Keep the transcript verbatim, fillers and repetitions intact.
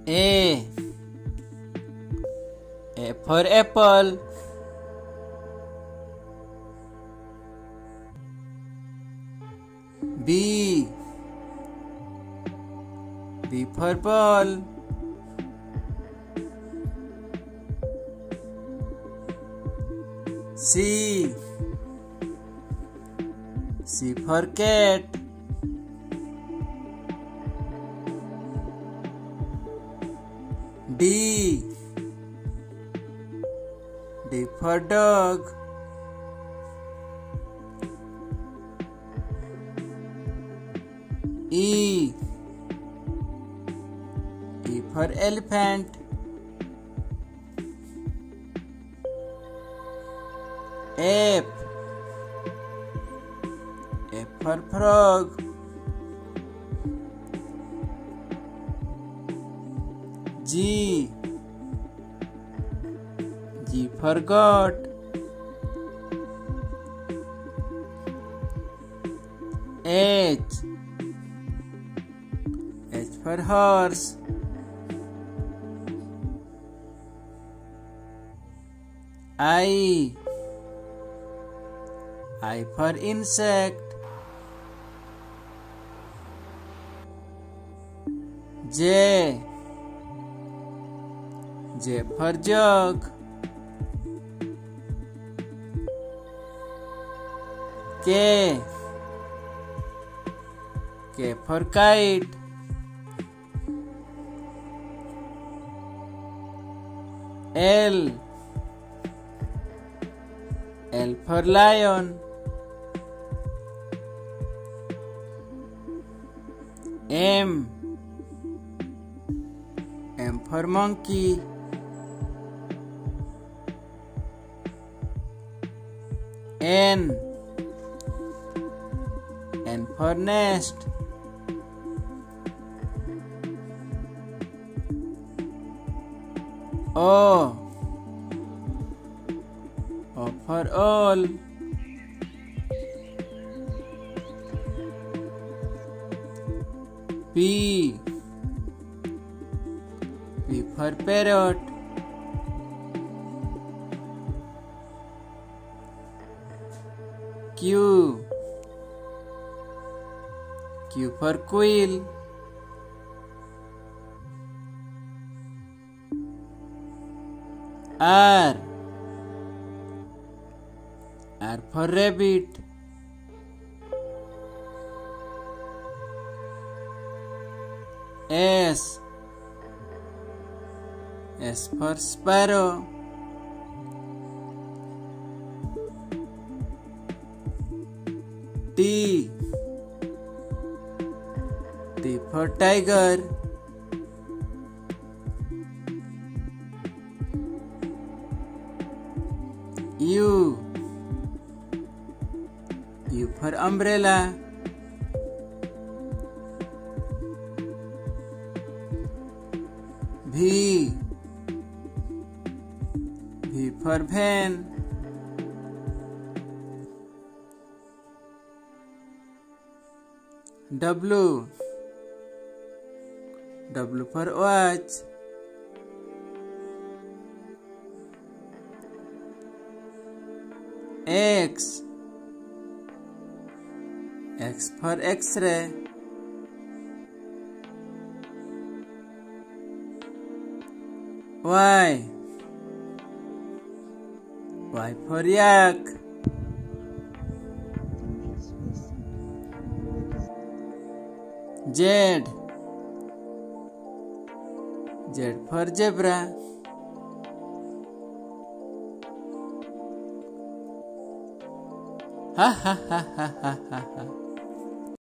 A. A for apple. B. B for ball. C. C for cat. D. D for dog. E. E for elephant. F. F for frog. G. G for goat. H. H for horse. I. I for insect. J. J for jug. K. K for kite. L. L for lion. M. M for monkey. N. N for nest. O. O for all. P. P for parrot. Q. Q for quail. R. R for rabbit. S. S for sparrow. T. T for tiger. U. U for umbrella. V. V for van. W. W for watch. X. X for X-ray. Y. Y for yak. Z. Z for zebra. Ha ha ha ha ha ha.